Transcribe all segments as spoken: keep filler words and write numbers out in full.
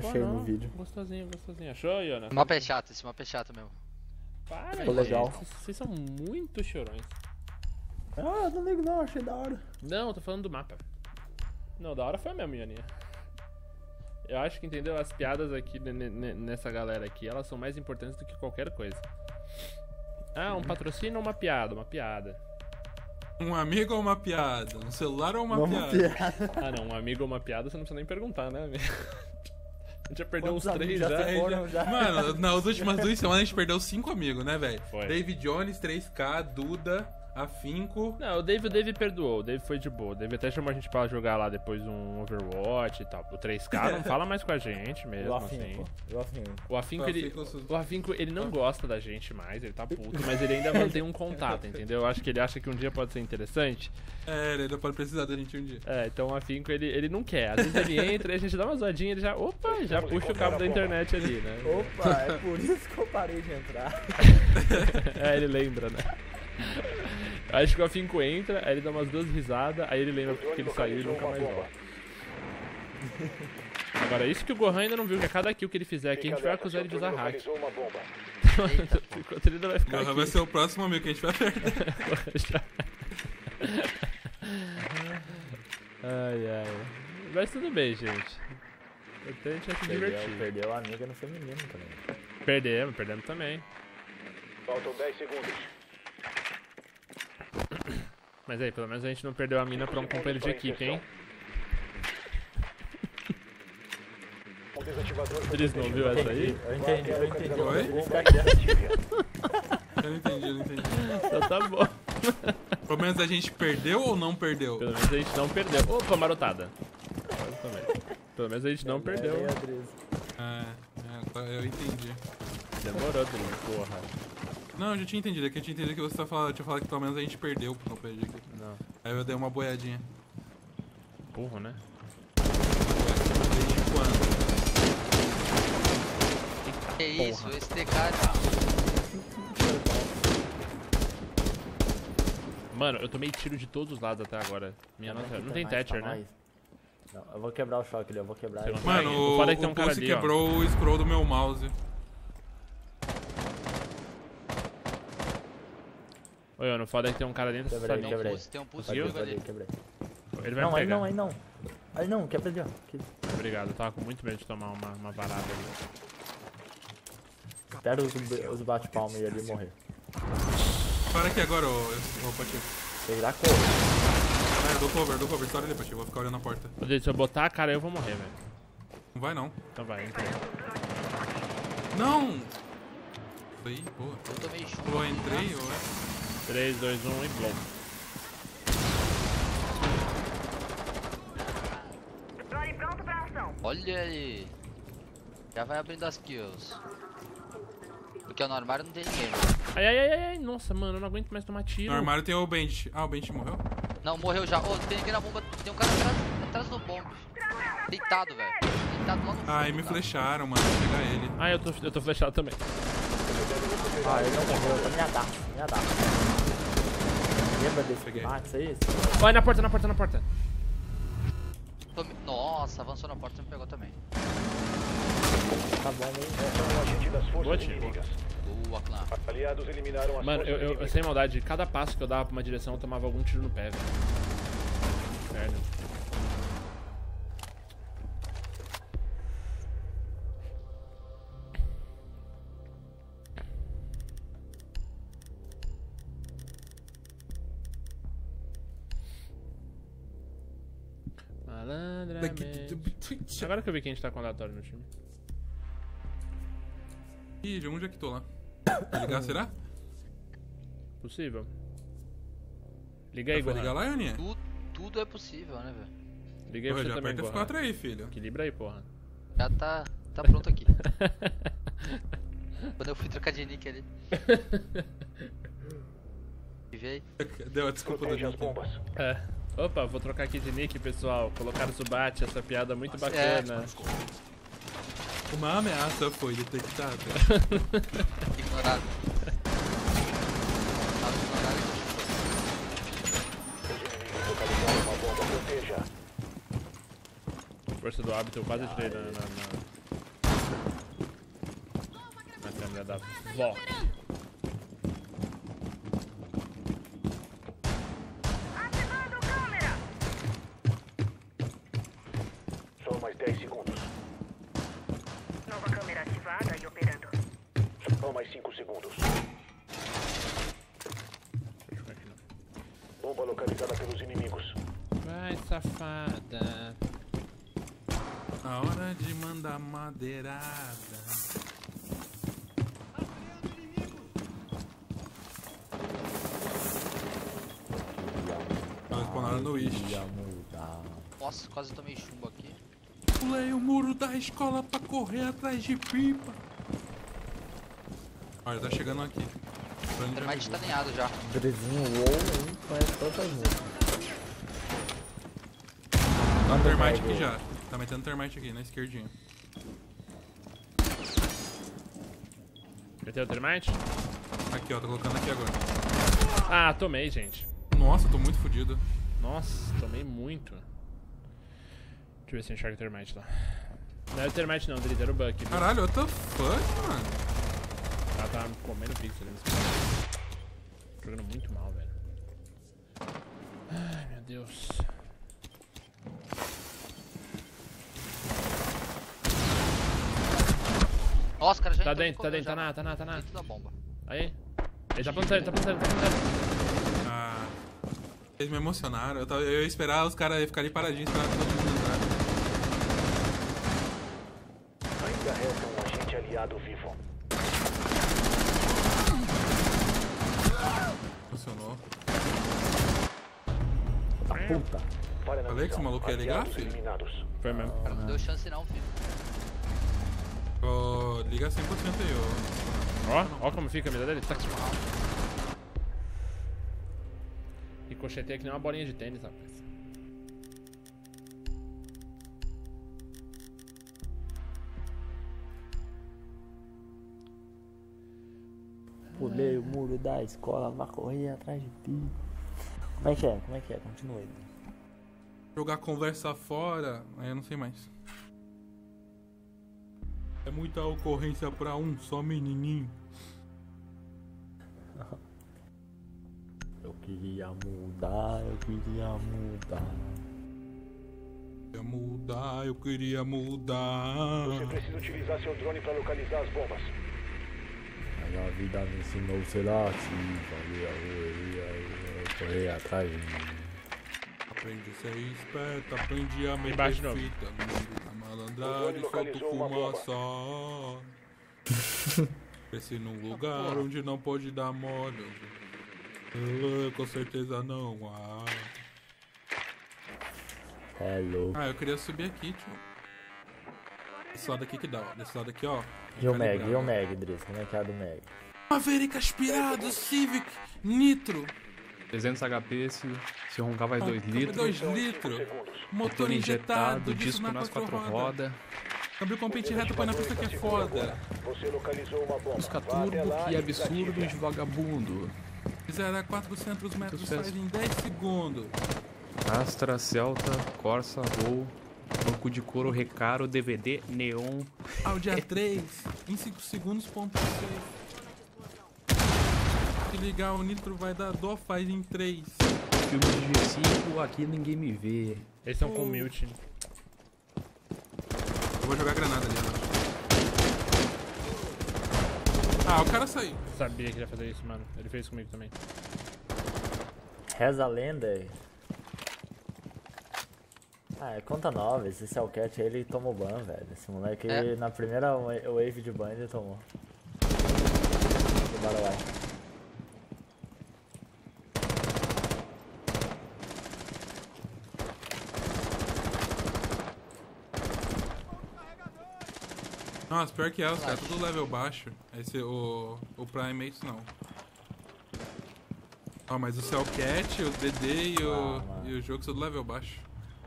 achei não. no vídeo. Gostosinho, gostosinho. Achou, Iona? Esse mapa é chato, esse mapa é chato mesmo. Para, Ficou gente. legal. Vocês, vocês são muito chorões. Ah, não ligo não, achei da hora. Não, eu tô falando do mapa. Não, da hora foi a mesma, Ioninha. Eu acho que, entendeu? As piadas aqui nessa galera aqui, elas são mais importantes do que qualquer coisa. Ah, um patrocínio ou uma piada? Uma piada. Um amigo ou uma piada? Um celular ou uma, Uma piada? piada. Ah, não, um amigo ou uma piada você não precisa nem perguntar, né, amigo? A gente já perdeu Quantos uns três amigos já. já se Aí foram? já- já. Mano, nas últimas duas semanas a gente perdeu cinco amigos, né, velho? Foi. David Jones, três K, Duda, Afinco. Não, o Dave, o Dave perdoou, o Dave foi de boa. O Dave até chamou a gente pra jogar lá depois um Overwatch e tal. O três K não fala mais com a gente mesmo, Eu assim. afinco, eu afinco. O Afinco, ele, O Afinco- o Afinco, ele não gosta da gente mais, ele tá puto, mas ele ainda mantém um contato, entendeu? Eu acho que ele acha que um dia pode ser interessante. É, ele ainda pode precisar da gente um dia. É, então o Afinco, ele, ele não quer. Às vezes ele entra e a gente dá uma zoadinha, ele já, opa, já puxa o cabo da internet ali, né? Opa, é por isso que eu parei de entrar. É, ele lembra, né? Acho que o Afinco entra, aí ele dá umas duas risadas, aí ele lembra porque ele saiu e nunca mais volta. Agora, isso que o Gohan ainda não viu, que a cada kill que ele fizer aqui, a gente vai acusar ele de usar hack. Enquanto ele não vai ficar Gohan aqui. vai ser o próximo amigo que a gente vai perder. Ai, ai. Mas tudo bem, gente. Até a gente vai se Perdeu, divertir. perdeu a amiga no feminino também. Perdemos, perdemos também. Faltam dez segundos. Mas aí, pelo menos a gente não perdeu a mina pra um companheiro de equipe, hein? Um desativador foi Eles não viu essa aí? Eu entendi, eu entendi. Oi? Ele fica quieto. Eu não entendi, eu não entendi. Então tá bom. Pelo menos a gente perdeu ou não perdeu? Pelo menos a gente não perdeu. Opa, marotada. Eu também. Pelo menos a gente não perdeu. Meia Adriz. Ah, é, tá, eu entendi. Demorou, Bruno, porra. Não, eu já tinha entendido. É que eu tinha entendido que você tá falando, tinha falado que pelo menos a gente perdeu no P G aqui. Não. Aí eu dei uma boiadinha. Burro, né? Desde quando? Que isso, Porra. esse D K. Mano, eu tomei tiro de todos os lados até agora. Minha nossa, não tem mais, Thatcher, tá né? mais. Não, eu vou quebrar o choque ali, eu vou quebrar Você ele. não- Mano, O o, foda é que tem o um cara Pulse ali, ó. quebrou o scroll do meu mouse. Oi, não foda é que tem um cara dentro dessa Quebrei, linha. quebrei. Pulse, tem um pulse Conseguiu? vivo ali. Quebrei, quebrei. Ele vai Não, me aí pegar. não, aí não. Aí não, quebra ali, ó. Aqui. Obrigado, eu tava com muito medo de tomar uma, uma varada ali. Espera os, os bate-palma e ele morrer. Para aqui agora, ô, ô Patife. Ele dá cor. É, dou cover, dou cover. Estoura ali, Patife. Vou ficar olhando a porta. Ô, Deus, se eu botar a cara eu vou morrer, velho. Não vai, não. Então vai, entra. Não! Aí, boa. Eu tomei chuva. Ou eu entrei, ou é... três, dois, um e blow. Drone pronto pra ação. Olha aí. Já vai abrindo as kills. Porque no armário não tem ninguém, mano. Ai, ai, ai, ai, nossa, mano, eu não aguento mais tomar tiro. No armário tem o Bandit. Ah, o Bandit morreu? Não, morreu já. Ô, tem ninguém na bomba. Tem um cara atrás, atrás do bombe. Deitado, velho. Deitado lá no fundo. Ai, me cara. flecharam, mano. Vou pegar ele. Ah, eu tô, eu tô flechado também. Ah, ele não morreu, tá me adapta, me adapta. Lembra desse Peguei. Max aí? Olha na porta, na porta, na porta. Tome- Nossa, avançou na porta e me pegou também. Tá bom, hein? Um agente das Boa, forças tio. inimigas. Boa, clã. Aliados eliminaram as Mano, forças eu, eu, eu inimigas. sem maldade, cada passo que eu dava pra uma direção eu tomava algum tiro no pé, velho. Inferno. Malandramente. Agora que eu vi que a gente tá com aleatório no time. Ih, onde é que tô lá? Vai ligar, será? Possível. Liga aí, Vai Gohan. ligar lá, Ioninha? Tudo, tudo é possível, né, velho? Liga aí Porra, você já também, aperta F Gohan. quatro aí, filho. Equilibra aí, porra. Já tá, tá pronto aqui. Quando eu fui trocar de nick ali. E veio. Deu a desculpa do Protege as nick. bombas. É. Opa, vou trocar aqui de nick, pessoal. Colocar o Zubat, essa piada muito bacana. Uma ameaça foi detectada. Ignorado. Tava ignorado. Os inimigos localizaram uma bomba. Proteja. Força do hábito, eu quase tirei na, na, na- da vó. Ativando câmera. Só mais dez segundos. Nova câmera ativada e operando. Só mais cinco segundos. Bomba localizada pelos inimigos. Vai, safada. A hora de mandar madeirada. Elas spawnaram no East. Ia mudar. Nossa, quase tomei chumbo aqui. Pulei o muro da escola pra correr atrás de pipa. Olha, tá chegando aqui. O termite tá alinhado já. Drezinho WoW aí conhece todas as músicas. Tá um termite aqui já. Tá metendo termite aqui, na esquerdinha. Meteu o termite? Aqui, ó, tô colocando aqui agora. Ah, tomei, gente. Nossa, tô muito fodido. Nossa, tomei muito. Deixa eu ver se eu enxergo o termite lá. Não era o termite não, Drizzy, era o Buck. viu? Caralho, what the fuck, mano? Ela tá comendo pixel ali. Jogando muito mal, velho. Ai, meu Deus. Nossa, cara, já Tá entrou dentro, no tá dentro, tá já. na, tá na, tá na. Dentro da bomba. Aí. Ele tá plantando, ele tá plantando, tá plantando. Ah, eles me emocionaram. Eu, tava, eu ia esperar os caras ficarem paradinhos, esperar todo mundo entrar. Ainda resta um agente aliado vivo. Funcionou. Tá puta. Para na Falei que esse missão. maluco ia ligar, Aliados filho? eliminados. Foi mesmo. Cara, não deu chance não, filho. Oh, liga cem por cento aí, ó. Ó, ó como fica a mira dele. Tá. Ricocheteia que nem uma bolinha de tênis, rapaz. Pulei o muro da escola, vai correr atrás de ti. Como é que é? Como é que é? Continua aí. Jogar conversa fora, aí eu não sei mais. É muita ocorrência pra um só menininho. Eu queria mudar, eu queria mudar. Eu queria mudar, eu queria mudar. Você precisa utilizar seu drone para localizar as bombas. Mas a vida me ensinou a ser ativa, eu ia correr atrás de mim. Aprendi a ser esperto, aprendi a meter Embaixo de novo. fita. A malandragem, solto fumaça. Cresci num lugar onde não pode dar mole. Uh, com certeza não há. Hello. Ah, eu queria subir aqui, tio. Desse lado aqui que dá, ó. Desse lado aqui, ó. E o Meg, Calibrado. e o Meg, Driss? Como é que é a do Meg? Maverick aspirado, Civic, Nitro. trezentos H P, se, se roncar vai dois litros. dois litros. Motor Motor injetado, injetado, disco nas quatro rodas. Câmbio compente reto, põe na pista que é foda. Você localizou uma bomba. Busca Vá até turbo, lá que e absurdo desative. de vagabundo. Fizer a quatrocentos metros quatrocentos. faz em dez segundos. Astra, Celta, Corsa, Gol, banco de couro, Recaro, D V D, Neon. Audi A três em cinco segundos, ponto seis. Se ligar o nitro vai dar dó, faz em três. Filme de G cinco, aqui ninguém me vê. Eles estão com mute. Eu vou jogar granada ali, ó. Ah, o cara saiu. Sabia que ele ia fazer isso, mano. Ele fez comigo também. Reza a lenda aí. Ah, é conta nova. Esse Cellcat aí, ele tomou ban, velho. Esse moleque, É? ele, na primeira wa- wave de ban, ele tomou. Bora lá. Nossa, pior que é, os caras tudo level baixo. Esse, o, o Primates não. Ó, mas o Cellcat, o D D e o, Ah, mano. e o jogo são do level baixo.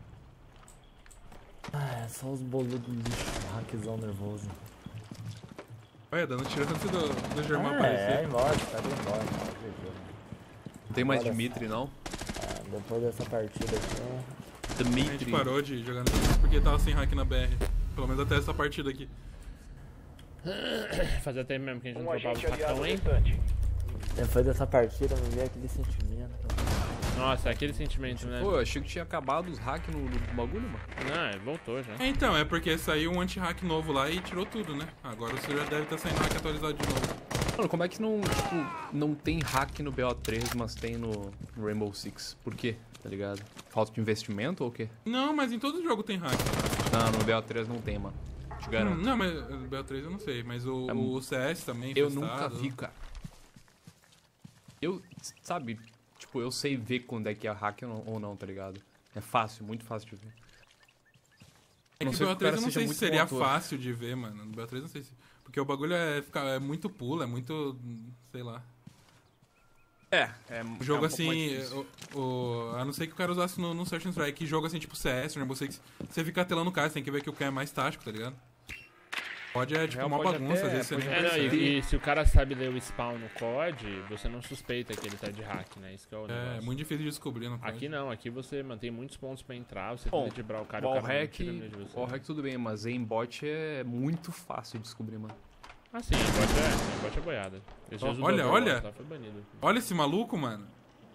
Ah, é só os boludos lixo, hackzão nervoso. Olha, dando tiro antes do, do Germán Ah, é, aparecer. é morte, tá bem morte. tá bem morte. Não tem mais Olha Dimitri, não? Ah, depois dessa partida aqui, A gente Dimitri. parou de jogar no porque tava sem hack na B R. Pelo menos até essa partida aqui. Fazia tempo mesmo que a gente não Um dropava agente o aliado facão, hein? restante. Depois dessa partida, me veio aquele sentimento. Nossa, é aquele sentimento, né? Pô, eu achei que tinha acabado os hacks no, no bagulho, mano. Não, voltou já. É, então, é porque saiu um anti-hack novo lá e tirou tudo, né? Agora você já deve estar saindo hack atualizado de novo. Mano, como é que não, tipo, não tem hack no B O três, mas tem no no Rainbow Six? Por quê? Tá ligado? Falta de investimento ou o quê? Não, mas em todo jogo tem hack. Não, no B O três não tem, mano. Te Hum, garanto. não, mas o B O três eu não sei, mas o, É o C S também. Eu infestado. nunca vi, cara. Eu, sabe, tipo, eu sei ver quando é que é hack ou não, ou não, tá ligado? É fácil, muito fácil de ver. É Não que sei o que o B O três cara eu não seja sei se muito seria bom ator. fácil de ver, mano. No B O três eu não sei se... Porque o bagulho é, fica- é muito pulo, é muito... sei lá. É, é O jogo assim, o, o- a não ser que o cara usasse no, no Search and Strike, jogo assim tipo C S, Rainbow Six, você fica telando o cara, você tem que ver que o que é mais tático, tá ligado? Pode é tipo Real uma pode bagunça, até- às vezes você pode nem É, não, percebe. e, e se o cara sabe ler o spawn no C O D, você não suspeita que ele tá de hack, né? Isso que é o negócio. É, muito difícil de descobrir, não pode. Aqui não, aqui você mantém muitos pontos pra entrar, você Bom, tenta driblar o cara e o wall cara não hack, tira de você. wall hack tudo bem, mas aimbot é muito fácil de descobrir, mano. Ah, sim, bot é, bot é boiada. Esses dias o Olha, Double olha. War, tá, foi banido. Olha esse maluco, mano.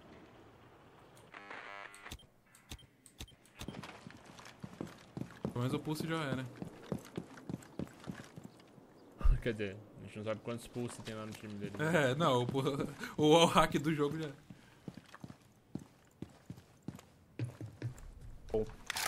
Pelo menos o pulse já era. Quer dizer, a gente não sabe quantos pulse tem lá no time dele. É, não, o, o wall hack do jogo já. Bom.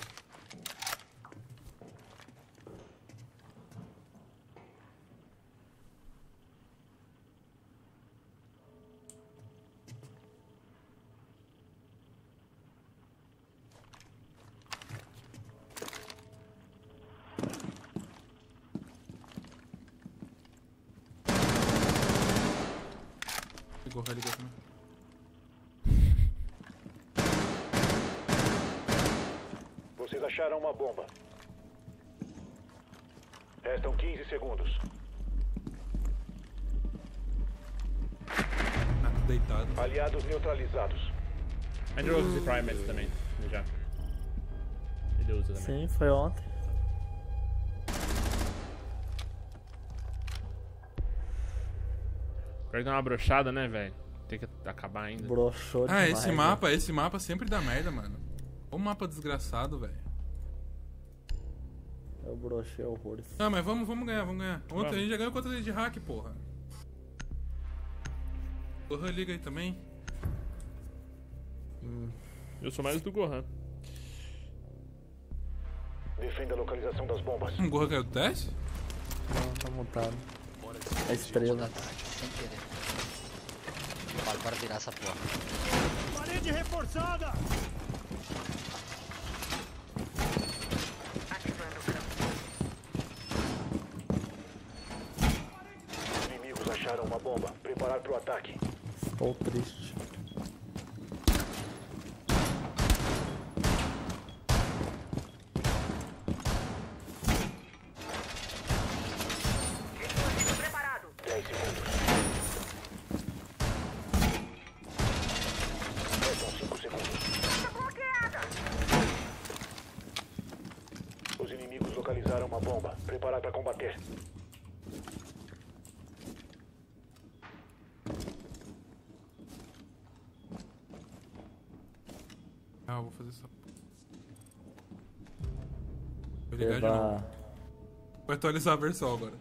Ligou, ligou também. Vocês acharam uma bomba. Restam quinze segundos. Ah, tô deitado. Aliados neutralizados. A gente usa esse Primates também, já. Ele usa também. Sim, foi ontem. Pior que dá uma brochada, né, velho? Tem que acabar ainda. Broxou Ah, demais. esse né? mapa, esse mapa sempre dá merda, mano. Ô mapa desgraçado, velho. Eu brochei horrores. Ah, mas vamos, vamos ganhar, vamos ganhar. Ontem Vamos. a gente já ganhou contra ele de hack, porra. Porra, liga aí também. Eu sou mais do Gohan. Defenda a localização das bombas. Um Gohan caiu do teste? Não, tá montado. A Da estrela. tarde, sem querer. Bora, bora virar essa porra. Ativando o campo. Inimigos acharam uma bomba. Preparar para o ataque. Estou triste. Dispositivo preparado. dez segundos. Restam cinco segundos. Tá bloqueada. Os inimigos localizaram uma bomba. Preparar para combater. Ah, eu vou fazer essa. Vou ligar de novo. Levar. Vou atualizar a versão agora.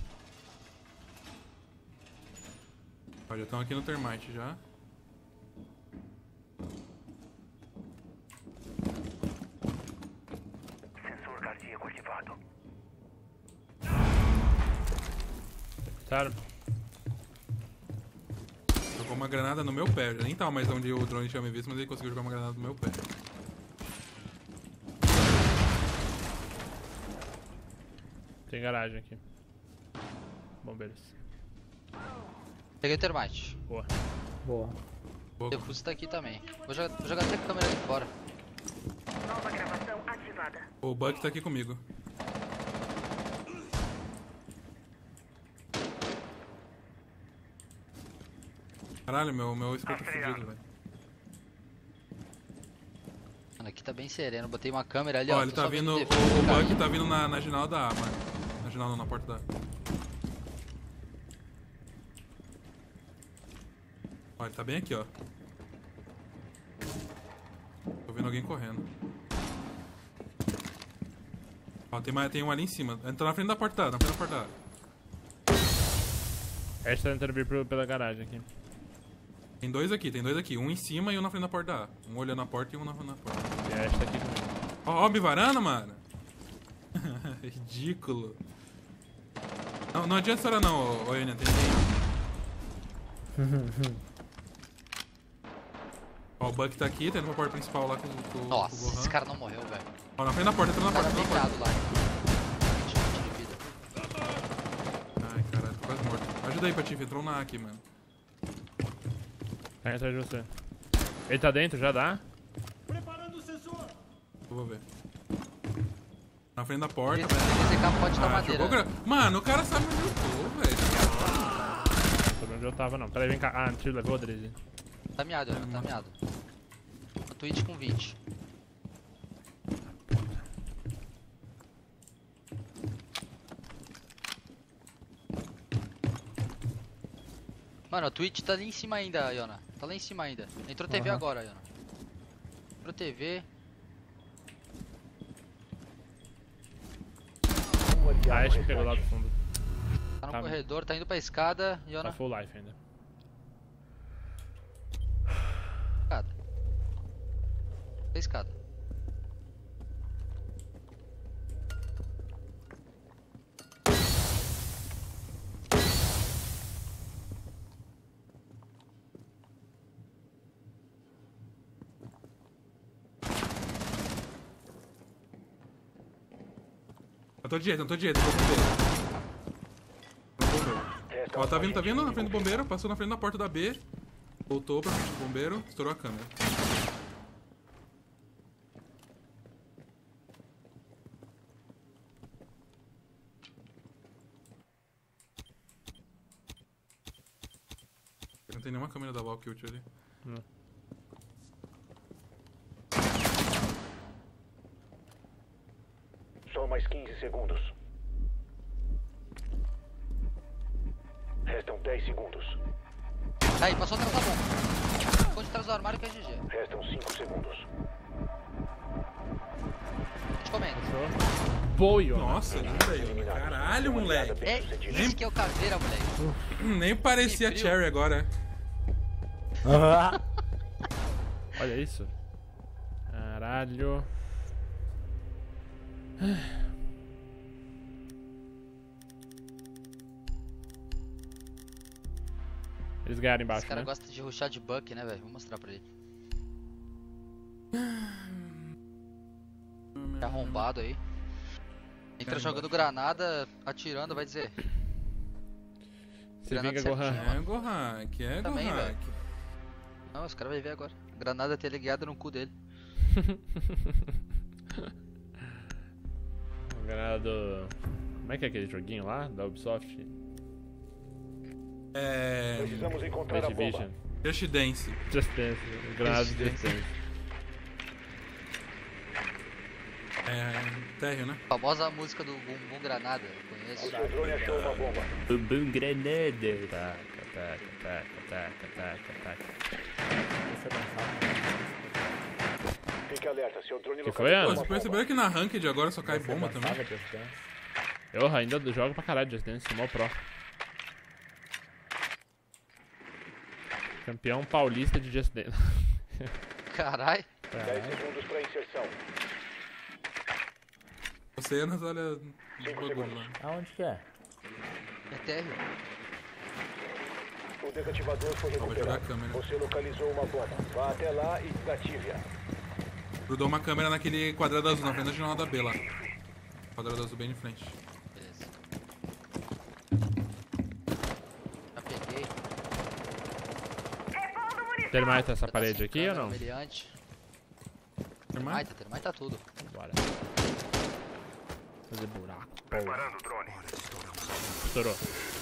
Ó, já estão aqui no Termite já. Sensor cardíaco ativado. Sério? Jogou uma granada no meu pé. Eu nem tava mais onde o drone tinha me visto, mas ele conseguiu jogar uma granada no meu pé. Tem garagem aqui. Bombeiros. Peguei o termite. Boa. Boa. O Defuse tá aqui também. Vou jogar, vou jogar até a câmera ali fora. Nova gravação ativada. O Buck tá aqui comigo. Caralho, meu, meu escudo tá fudido, velho. Mano, aqui tá bem sereno. Botei uma câmera ali, Ó, ó. ele tô tá só vendo vindo. O, defuse, o cara. Buck tá vindo na, na janela da A, mano. Na janela não, na porta da A. Ó, ele tá bem aqui, ó. Tô vendo alguém correndo. Ó, tem, mais, tem um ali em cima. Entra na frente da porta, na frente da porta. Ash tá tentando vir pro, pela garagem aqui. Tem dois aqui, tem dois aqui. Um em cima e um na frente da porta A. Um olhando a porta e um na frente da porta. E a Ash tá aqui comigo. Ó, ó, bivarana, mano. Ridículo. Não, não adianta estourar não, ô Enya, tem tem. Ó, o Buck tá aqui, tá indo pra porta principal lá com, com, Nossa, com o Gohan. esse cara não morreu, velho. Ó, na frente da porta, entra na O cara porta, entra na porta. deitado lá. vinte, vinte de vida. Ai, caralho, tô quase morto. Ajuda aí, Patife, entrou um na aqui, mano. Tá atrás de você. Ele tá dentro, já dá? Eu vou ver. Na frente da porta, Esse velho. C K pode dar Ah, madeira. jogou gra... Mano, o cara sabe onde eu tô, velho. Não sei onde eu tava, não. Peraí, vem cá. Ah, te levou, Drizzy. Tá miado, Ana, tá miado. O Twitch com vinte. Mano, a Twitch tá ali em cima ainda, Iona. Tá lá em cima ainda. Entrou T V Uhum. agora, Iona. Entrou T V. Um A aliado Ash que pegou lá do restante. fundo. Tá no Tá- corredor, tá indo pra escada, Tá Iona. full life ainda. Escada. Tá escada. Eu tô de direita, eu tô de direita, eu tô de direita. Resta Ó, tá um vindo, tá agente vindo na frente do inimigo. bombeiro, passou na frente da porta da B. Voltou pra frente do bombeiro, estourou a câmera. Não tem nenhuma câmera da Valkyrie ali. Não. Só mais quinze segundos. Restam dez segundos. Aí, passou atrás da bomba. Ficou de trás do armário que é G G. Restam cinco segundos. Te comendo. Boio! Nossa, linda aí. Caralho, moleque. É esse que é o caveira, moleque. Nem parecia Que frio. Cherry agora. Olha isso. Caralho. Eles ganharam embaixo, Esse cara né? gosta de rushar de buck, né, velho? Vou mostrar pra ele. Tá arrombado aí. Entra Cara, jogando granada, atirando, vai dizer. Você Granada vinga, Gohan. certinho. É Gohack, é Também, Gohack. Não, os caras vão ver agora. Granada teleguiada no cu dele. Granada do... Como é que é aquele joguinho lá? Da Ubisoft? É. Precisamos encontrar a Night bomba. Vision. Just Dance. Just Dance. Granada de Just Just Dance. É. Térreo, né? A famosa música do Bumbum Granada, eu O conheço. seu drone achou uma bomba. Bumbum Granada. Taca, taca, taca, taca, taca, taca. Fique alerta, seu drone Que foi, localizou Ana? Pô, uma você percebeu que na Ranked agora só cai bomba também? Eu ainda jogo pra caralho Just Dance, mó pro. Campeão paulista de Just Dance. Caralho. dez segundos para inserção. Você Anas, olha. no Cinco bagulho segundos. lá. Aonde que é? É térreo. O desativador foi Ó, vai jogar a recuperado. câmera. Você localizou uma bomba. Vá até lá e desative-a. Grudou uma câmera naquele quadrado azul, na frente da janela da B lá. Quadrado azul bem em frente. Beleza. Já peguei. Termita essa Já tá parede sem aqui ou câmera, não? Humilhante. Irmã? Termita, termita tudo. Bora. Fazer buraco. Preparando o drone. Estourou.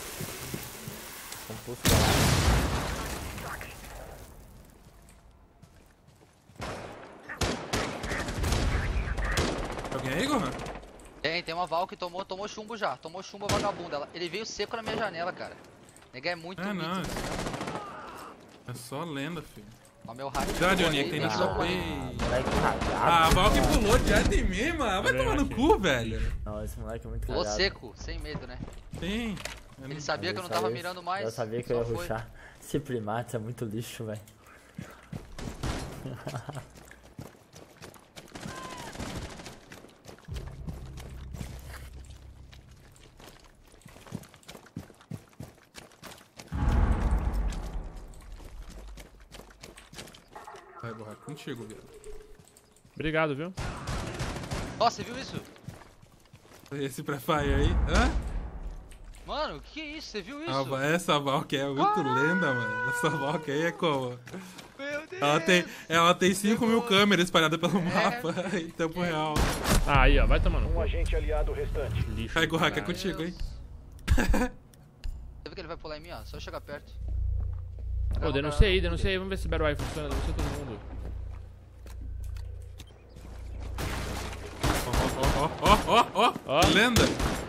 Alguém aí, Gohan? Tem, tem uma Val que tomou, tomou chumbo já. Tomou chumbo a vagabunda. Ela- Ele veio seco na minha janela, cara. Nega é muito É, não. mito. É só lenda, filho. Ó, meu hack. Já, Johnny, que tem nem na sou Ei. Moleque cagado. Ah, a Val que pulou direto em mim, mano. Vai Vem tomar no aqui. cu, velho. Não, esse moleque é muito Pulou cagado. seco, sem medo, né? Sim. Ele sabia que eu não Isso tava aí, mirando mais. Eu sabia que eu ia só foi. rushar. Esse primate é muito lixo, velho. Vai, Borra, contigo, viado. Obrigado, viu? Ó, você viu isso? Esse pré-fire aí. Hã? Mano, que isso? Você viu isso? Ah, va- essa Valk é muito lenda, mano. Essa Valk aí é como? Meu Deus! Ela tem, ela tem cinco mil câmeras espalhadas pelo mapa em tempo real. Ah, aí, ó. Vai tomando. Um agente aliado restante. Lixo. Aí, do Gorrak, é caralho. contigo, hein? Você viu que ele vai pular em mim, ó? Só chegar perto. Ô, denuncia aí, denuncia aí. Vamos ver se Battle Eye funciona. Denuncia todo mundo. Ó, ó, ó, ó, ó, Ó. lenda.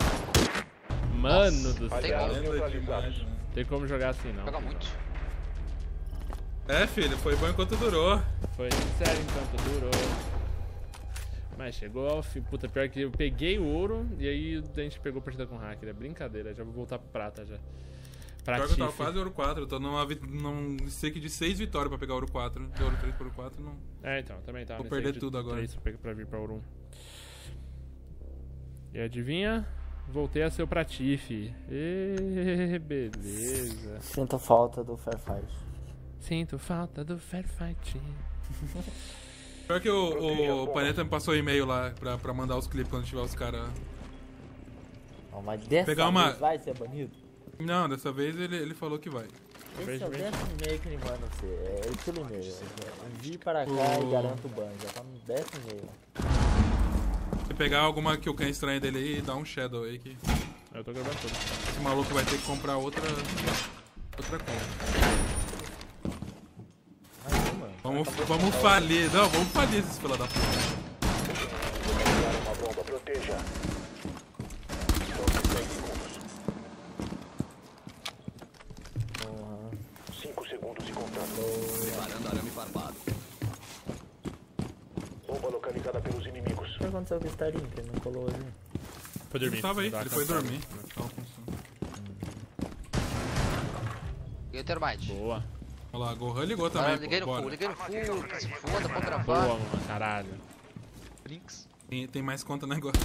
Mano do Tem céu. como. Lenda demais, mano. Tem como jogar assim, não. Joga muito. É, filho, foi bom enquanto durou. Foi sério enquanto durou. Mas chegou ao fim. Puta, pior que eu peguei o ouro e aí a gente pegou partida com hacker. É brincadeira, já vou voltar pro prata já. Pior que eu tava Pratife. quase ouro quatro, eu tô numa, vi- num streak de seis vitórias pra pegar ouro quatro. De ouro três por ouro quatro, não. É, então, também tá. Vou nesse perder de tudo agora. três pra, pra vir pra ouro um. E adivinha? Voltei a ser o Pratife. Ê, beleza. Sinto falta do Fair Fight. Sinto falta do Fair Fight. Pior que o, o Planeta me passou e-mail lá pra, pra mandar os clipes quando tiver os caras. Não, mas dessa Pegar uma- vez vai ser banido? Não, dessa vez ele, ele falou que vai. Esse é o Vejo, décimo e-mail que ele manda você. É estilo e-mail. Envie para cá O- e garanto o ban. Já tá no décimo e-mail. Se pegar alguma que o can estranho dele aí, dá um shadow aí que Eu tô gravando tudo. esse maluco vai ter que comprar outra. Outra conta. Mas, mano. Vamos, vamos falir. Não, vamos falir esses fila da puta. Localizaram uma bomba. Proteja. Faltam dez segundos. Porra. cinco segundos e contando. Preparando arame farpado. Bomba localizada pelos inimigos. O que aconteceu com o Starin? Que ele não colou ali? Foi dormir. Ele tava aí, Tava ele foi cansado. dormir. Tava com sono. Liguei o termite. Boa. Olha lá, a Gohan ligou Ah, também. liguei pô, no full, bora. liguei no full. Que se foda, pode gravar. Boa, mano. Caralho. Brinks. Tem, tem mais conta no negócio.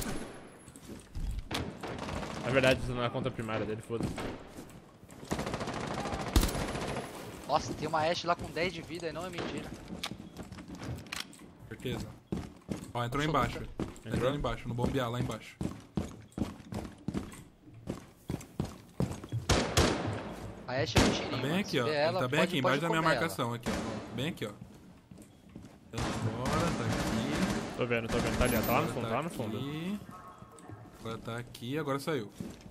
Na verdade, isso não é a conta primária dele, foda-se. Nossa, tem uma Ashe lá com dez de vida e não é mentira. Certeza. Ó, entrou Absoluta. embaixo. Entrou? Entrou? embaixo, no bombear lá embaixo. A Ashe é mentirinha. Tá bem mano. aqui, Se ó. vê Ele ela, tá bem pode- aqui, embaixo pode da minha comer ela. marcação. Aqui, ó. Bem aqui, ó. Agora tá aqui. Tô vendo, tô vendo. Tá ali, ó. Tá lá no agora fundo, tá lá no fundo. aqui. Agora tá aqui, agora saiu.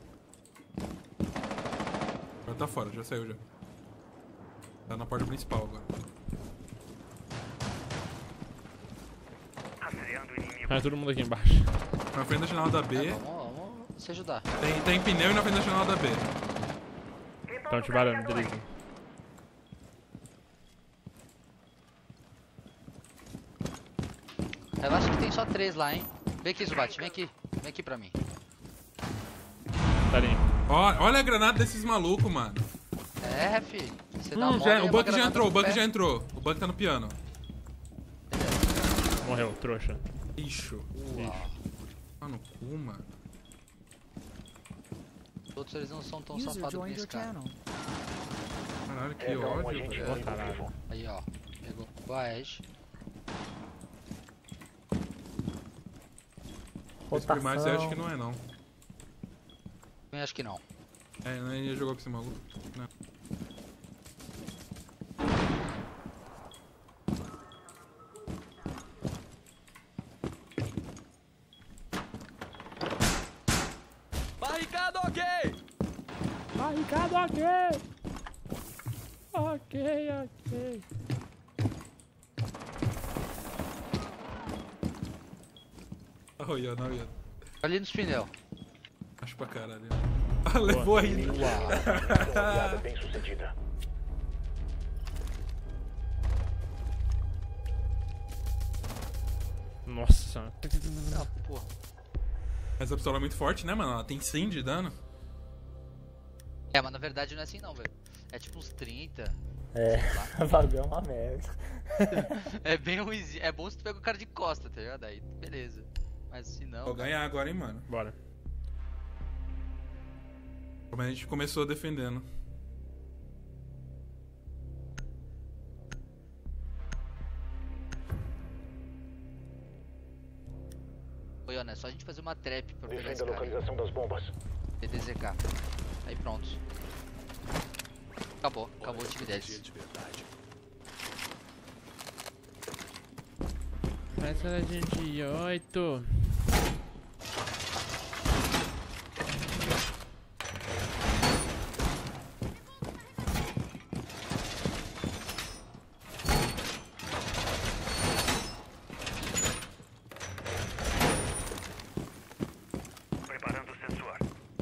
Agora tá fora, já saiu já. Tá na porta principal agora. Ah, todo mundo aqui embaixo. Na frente da janela da B. É, vamos, vamos se ajudar. Tem, tem pneu e na frente da janela da B. Tão te varando, beleza. Relaxa que tem só três lá, hein. Vem aqui, Zubat, vem aqui. Vem aqui pra mim. Tá ali. Ó, olha a granada desses malucos, mano. É, fi. Você dá Hum, mole, já- é o uma Buck já granada entrou, o no Buck pé. já entrou. O Buck tá no piano. Morreu, trouxa. Ixo. Uau. Tá no cu, mano. Os outros eles não são tão User safados que joined esse your cara. channel. Caralho, que Pega um ódio, agente velho. inimigo caralho. vivo. Aí, ó. Pegou. Boa, Ashe. Esse primário você acha que não é, não. Eu acho que não. É, não ia jogar com esse maluco. Não. Barricada ok! Barricado, ok! Ok, ok. Oh, ia, não ia. Ali nos pneus. Acho pra caralho. Ah, levou ainda. Missão aliada bem sucedida. Nossa. Ah, porra. Mas a pistola é muito forte, né, mano? Ela tem cem de dano. É, mas na verdade não é assim não, velho. É tipo uns trinta. É, sei lá. o bagulho é uma merda. É bem ruimzinho. É bom se tu pega o cara de costa, tá ligado? Aí, beleza. Mas se não... Vou ganhar agora, hein, mano. Bora. Como a gente começou defendendo. Oi, Ana, é só a gente fazer uma trap pra pegar Defenda esse a cara. localização das bombas. D D Z K. Aí pronto. Acabou, acabou o time deles. Essa da gente oito. Preparando o sensor.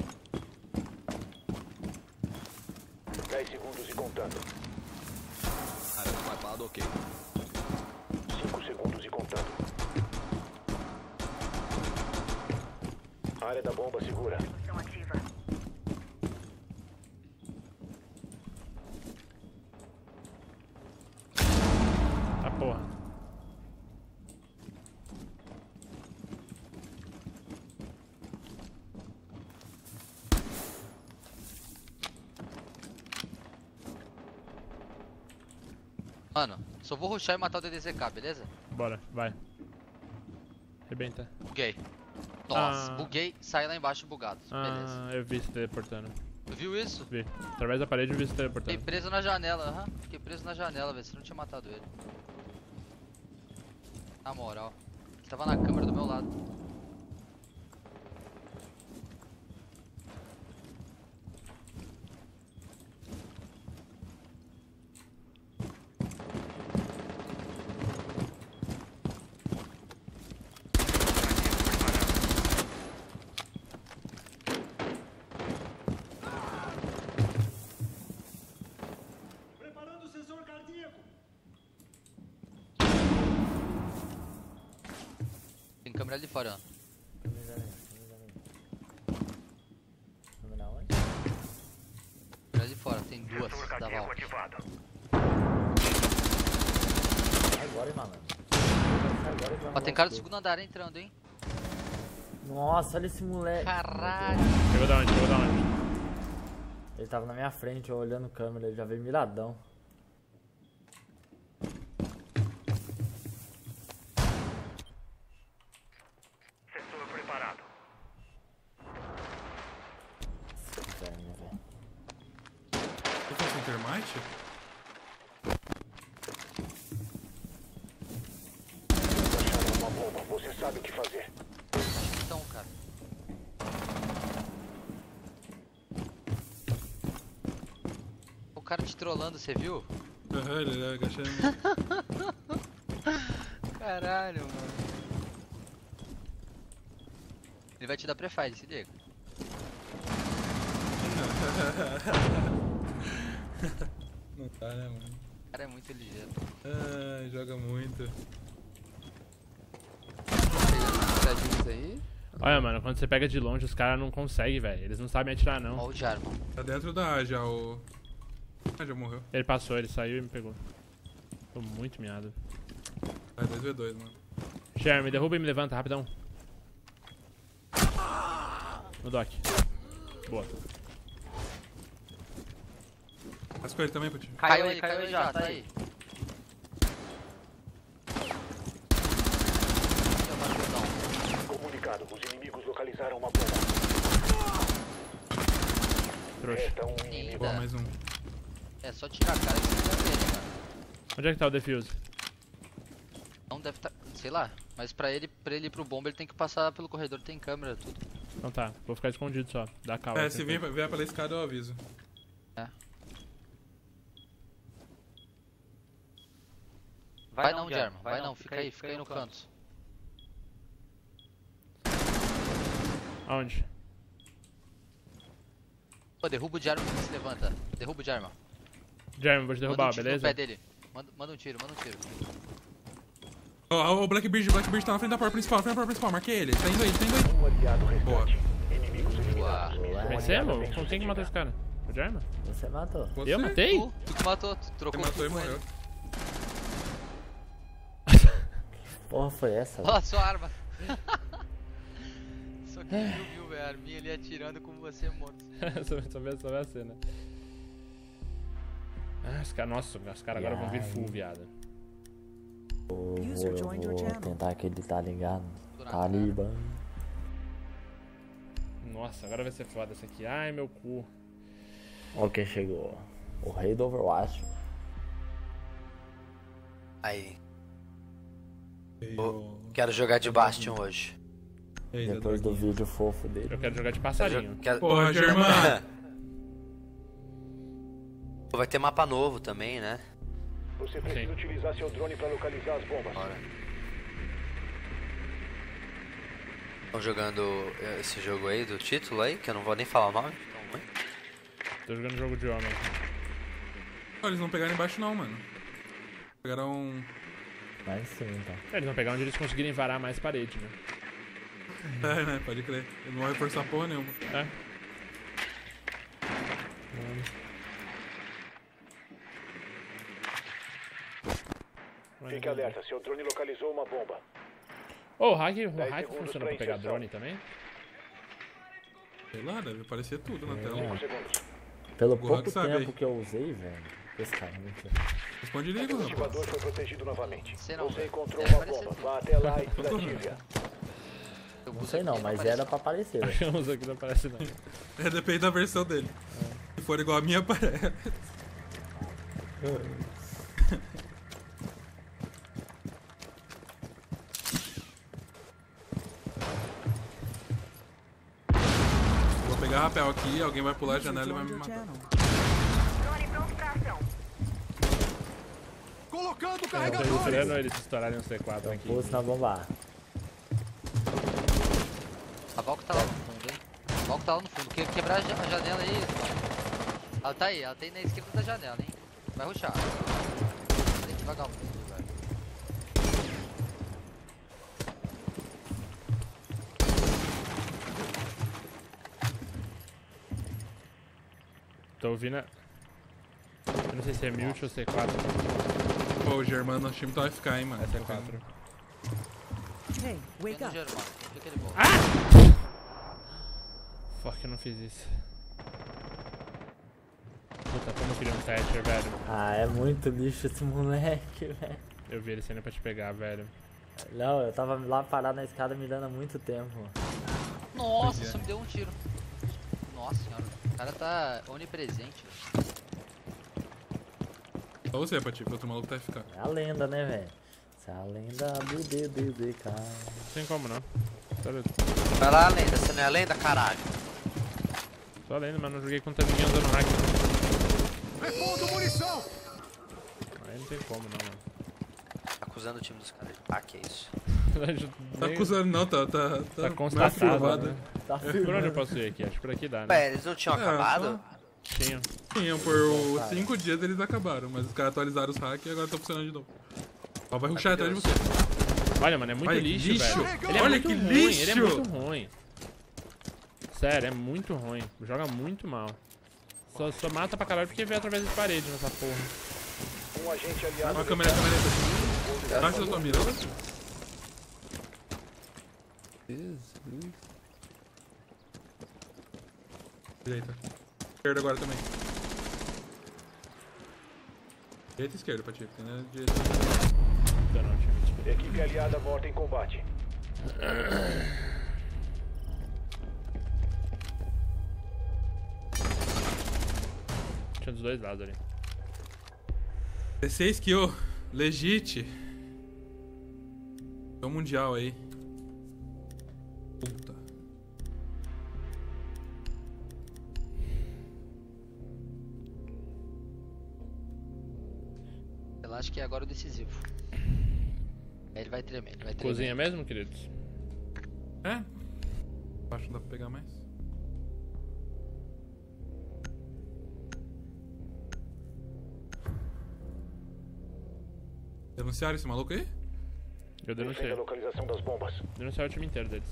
dez segundos e contando. Área do mapado, ok. cinco segundos e contando. Área da bomba segura. São ativa. Ah, porra. Mano, só vou rushar e matar o D D Z K, beleza? Bora, vai. Arrebenta. Buguei. Nossa, Ah. buguei, saí lá embaixo bugado. Beleza. Ah, eu vi se teleportando. Tu viu isso? Vi. Através da parede eu vi se Fiquei teleportando. preso na janela, aham. Fiquei preso na janela, velho. Você não tinha matado ele. Na moral. Ele tava na câmera do meu lado. Tem câmera ali fora, ó. Câmera onde? Câmera ali fora, tem duas Sensor da cardíaco Val. ativado. Sai agora, hein, malandro. Sai agora, que vai Ó, tem rolar cara do tudo. segundo andar entrando, hein? Nossa, olha esse moleque. Caralho. Pegou da onde? Pegou da onde? Ele tava na minha frente, eu olhando câmera, ele já veio miradão. Sensor preparado. Inferno, velho. Você tá sem termite? Acharam uma bomba. Você sabe o que fazer. Então, cara. O cara te trollando, você viu? Aham, ele é agachando. Caralho, mano. Ele vai te dar prefire, se liga. Não tá, né, mano? O cara é muito ligeiro. Ah, joga muito. Cuidadinhos aí. Olha, mano, quando você pega de longe, os caras não conseguem, velho. Eles não sabem atirar, não. Ó o Jarman. Tá dentro da A já, o... Ah, já morreu. Ele passou, ele saiu e me pegou. Tô muito miado. É dois v dois, mano. Sher, me derruba e me levanta, rapidão. No dock. Boa. Faz com ele também, Putinho. Caiu aí, caiu aí já, tá aí. Comunicado. Os inimigos localizaram uma bomba. Trouxa. Resta um inimigo. Boa, mais um. É só tirar a cara que você vai ver, né, mano? Onde é que tá o defuse? Não deve tá. Sei lá. Mas pra ele, pra ele ir pro bomba, ele tem que passar pelo corredor, tem câmera, tudo. Então tá, vou ficar escondido só. Dá calma. É, se vier, vier pela escada eu aviso. Vai, não, Jarman, vai não, fica aí, fica aí no canto. Aonde? Pô, derruba o Jarman que se levanta. Derruba o Jarman. Jeremy, vou te Manda um derrubar, tiro beleza? no pé dele. Manda, manda um tiro, manda um tiro. Ó, o Blackbeard, o Blackbeard tá na frente da porta principal, na frente da porta principal. Marquei ele. Tá indo aí, tá indo aí. Um aliado Boa. restante. Inimigos Boa. eliminados. Vencemos? Como quem que matou esse cara? O de arma? Você matou. Você? Eu matei? Tu, tu que matou, tu Você trocou matou e com ele. morreu. Porra, foi essa? Ó, sua arma. Só que viu, viu, velho. A arminha ali atirando com você morto. só, só, vê, só vê a cena. Ah, os caras. Nossa, os caras agora vão vir full, viado. Eu vou, User eu joined your vou channel. tentar que ele tá ligado. Tô na Talibã. Nossa, agora vai ser foda essa aqui. Ai, meu cu. Ó quem chegou. O rei do Overwatch. Aí, Ei, Ô, ô. quero jogar de Bastion hoje. Ei, Zé Depois do Droguinha. vídeo fofo dele. Eu quero jogar de Quero passarinho. jo- quero- Porra, Germán. Vai ter mapa novo também, né? Você precisa Sim. utilizar seu drone para localizar as bombas. Bora. Estão jogando esse jogo aí do título aí, que eu não vou nem falar o nome. Então, hein? Tô jogando jogo de homem. Ó, eles não pegaram embaixo não, mano. Pegaram... Mas sim, então. É, eles vão pegar onde eles conseguirem varar mais parede, né? É, né? Pode crer. Eles não vão reforçar porra nenhuma. É. Fique alerta, seu drone localizou uma bomba. Ô, o hack, o dez hack segundos funciona pra pra pegar inserção. drone também? Sei lá, deve aparecer tudo na tela. cinco segundos. Pelo Gohan pouco sabe tempo aí. que eu usei, velho. Esse cara, mentira. Responde O ligo, rapaz. ativador foi protegido novamente. Sei não, Você velho. encontrou Deve uma aparecer bomba. sim. Vá até lá e desative-a. Eu Não uso sei aqui, não, mas aparece era pra aparecer, velho. Eu uso aqui, não aparece não. É, depende da versão dele. Se for igual a minha, aparece. Vou pegar rapel aqui, alguém vai pular a User janela e vai joined me your matar. channel. Drone pronto pra ação. Eu tô esperando eles estourarem um C quatro aqui. Pulse na bomba. A Valk tá lá no fundo, hein? A Valk tá lá no fundo. Que, quebrar a ja- a janela aí. Ela tá aí, ela tá aí na esquerda da janela, hein? Vai rushar. Tem que vagar um pouco, velho. Tô ouvindo a... Eu não sei se é mute ou C quatro. Pô, o Germano, nosso time tá F K, hein, mano. É C quatro. Hey, Vem wake no up. Germano, fica ele volta. Fuck, eu não fiz isso. Puta, como eu queria um Thatcher, velho. Ah, é muito lixo esse moleque, velho. Eu vi ele saindo pra te pegar, velho. Não, eu tava lá parado na escada mirando há muito tempo. Nossa, Pois é. só me deu um tiro. Nossa senhora, o cara tá onipresente, velho. Só você, Patife, o outro maluco tá F K. É a lenda, né, velho? Essa é a lenda do D D D K. Não tem como não. Só, Vai lá, lenda. Você não é lenda, caralho? só lendo, mas não joguei contra ninguém usando hack. Aí não tem como não, mano. Tá acusando o time dos caras de hack, é isso? Tá acusando não, tá... Tá, Tá mais constatado, provado. né? Tá Por onde eu filmando. posso ir aqui? Acho que por aqui dá, né? Ué, eles não tinham É, acabado? Tinha. Tinham, por os cinco dias eles acabaram, mas os caras atualizaram os hacks e agora tá funcionando de novo. Ó, vai rushar atrás de você. Olha, mano, é muito Olha que lixo, lixo. velho. Ele é Olha muito que ruim, lixo. ele é muito ruim. Sério, é muito ruim. Joga muito mal. Só, só mata pra caralho porque veio através das paredes nessa porra. Um agente Ó, aliado. a câmera, a câmera. Atrás da tua mira. Direita. Esquerda agora também. Direita e esquerda, Patife. Né? Direita. Não, não, tinha mentira. Equipe aliada morta em combate. Tinha dos dois lados ali. dezesseis kill. Legit. É o mundial aí. Puta. Eu acho que é agora o decisivo. Aí ele vai tremer, ele vai tremer. Cozinha mesmo, queridos? É? Acho que dá pra pegar mais. Denunciaram esse maluco aí? Eu Defenda denunciei. a localização das bombas. Denunciar o time inteiro deles.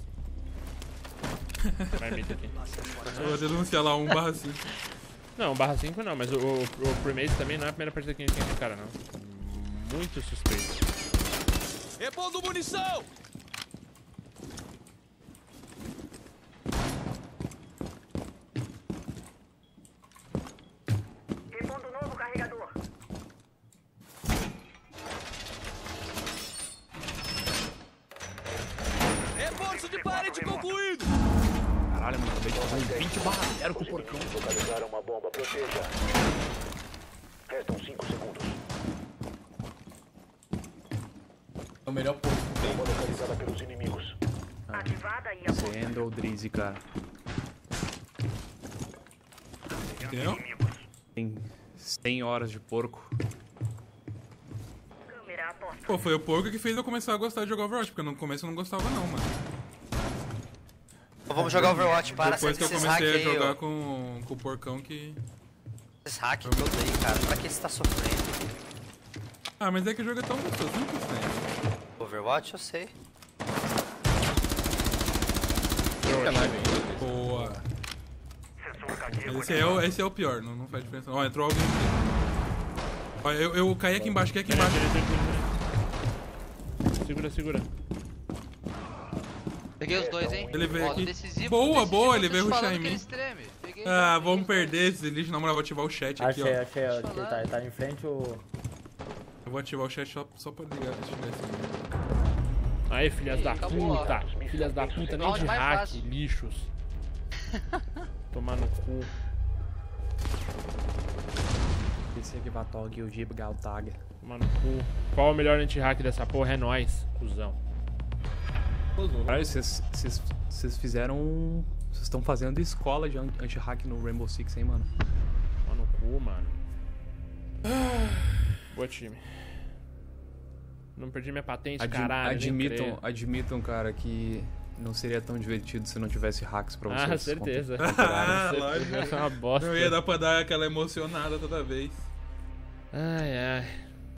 Marmita aqui. Eu vou denunciar lá um barra cinco. Não, barra cinco não, mas o, o, o Primate também não é a primeira partida que a gente tem com esse cara, não. Muito suspeito. Repondo munição! Repondo novo carregador. Reforço de parede concluído! Caralho, mano, acabei de fazer um vinte barra zero com o Os porcão. inimigos localizaram uma bomba. Proteja. Restam cinco segundos. É o melhor porco. Bomba localizada pelos inimigos. Ativada e apontada. Sendo ou Drizzy, cara. Entendeu? Tem cem horas de porco. Câmera aposta. Pô, foi o porco que fez eu começar a gostar de jogar Overwatch, porque no começo eu não gostava não, mano. Então vamos jogar Overwatch, para Depois que eu esses hack comecei a aí, jogar ó. com, com o porcão que... Esses hack todos aí, cara. Pra que você tá sofrendo? Ah, mas é que o jogo é tão gostoso, simples, né? Overwatch eu sei. Boa. Mas esse é o, esse é o pior, não, não faz diferença. Ó, entrou alguém aqui. Ó, eu, eu caí aqui embaixo, caí aqui embaixo. Segura, segura. Peguei os dois, hein? Ele veio Modo aqui. decisivo, Boa, decisivo, boa, eu ele tô veio te rushar falando em que ele mim. extreme. Peguei, Ah, peguei vamos os perder esse lixo. Na moral, vou ativar o chat aqui, Achei, ó. achei, ó. Que tá, tá em frente o. Eu vou ativar o chat só, só pra ligar. Deixa eu ver assim. Aí, filhas Ih, da acabou, ó. puta. Filhas da puta, nem Round de mais hack, fácil. lixos. Tomar no cu. Esse aqui vai toque o Jeep Galtag. Tomar no cu. Qual o melhor anti-hack dessa porra? É nóis, cuzão. Caralho, vocês vocês- vocês fizeram. um- Vocês estão fazendo escola de an- anti-hack no Rainbow Six, hein, mano? Tomar no cu, mano. Boa, time. Não perdi minha patente, Admi- caralho. nem admitam, creio. admitam, cara, que não seria tão divertido se não tivesse hacks pra vocês. Ah, certeza. contra- contrarem. Ah, certeza. lógico. É uma bosta. Não ia dar pra dar aquela emocionada toda vez. Ai, ai.